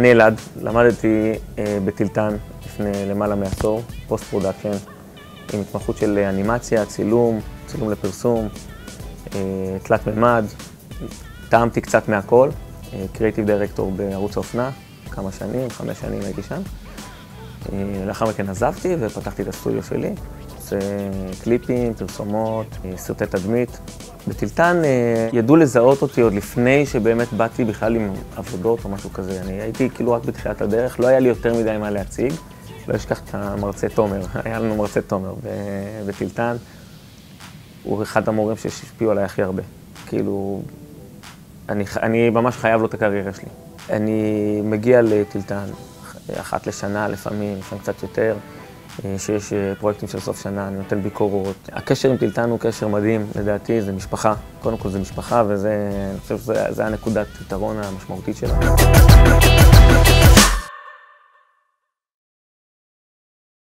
אני אלעד, למדתי בטילטן לפני למעלה מעשור, פוסט פרודקשן, עם התמחות של אנימציה, צילום לפרסום, תלת ממד, טעמתי קצת מהכל, קריאיטיב דירקטור בערוץ האופנה, כמה שנים, 5 שנים הייתי שם. לאחר מכן עזבתי ופתחתי את הסטודיו שלי, עושה קליפים, פרסומות, סרטי תדמית. בטילטן ידעו לזהות אותי עוד לפני שבאמת באתי בכלל עם עבודות או משהו כזה. אני הייתי כאילו רק בתחילת הדרך, לא היה לי יותר מדי מה להציג. לא אשכח את המרצה תומר, היה לנו מרצה תומר בטילטן. הוא אחד המורים שהשפיעו עליי הכי הרבה. כאילו, אני ממש חייב לו את הקריירה שלי. אני מגיע לטילטן אחת לשנה, לפעמים קצת יותר. שיש פרויקטים של סוף שנה, אני נותן ביקורות. הקשר עם טילטן הוא קשר מדהים, לדעתי, זה משפחה. קודם כל זה משפחה, וזה, אני חושב שזה הנקודת יתרון המשמעותית שלנו.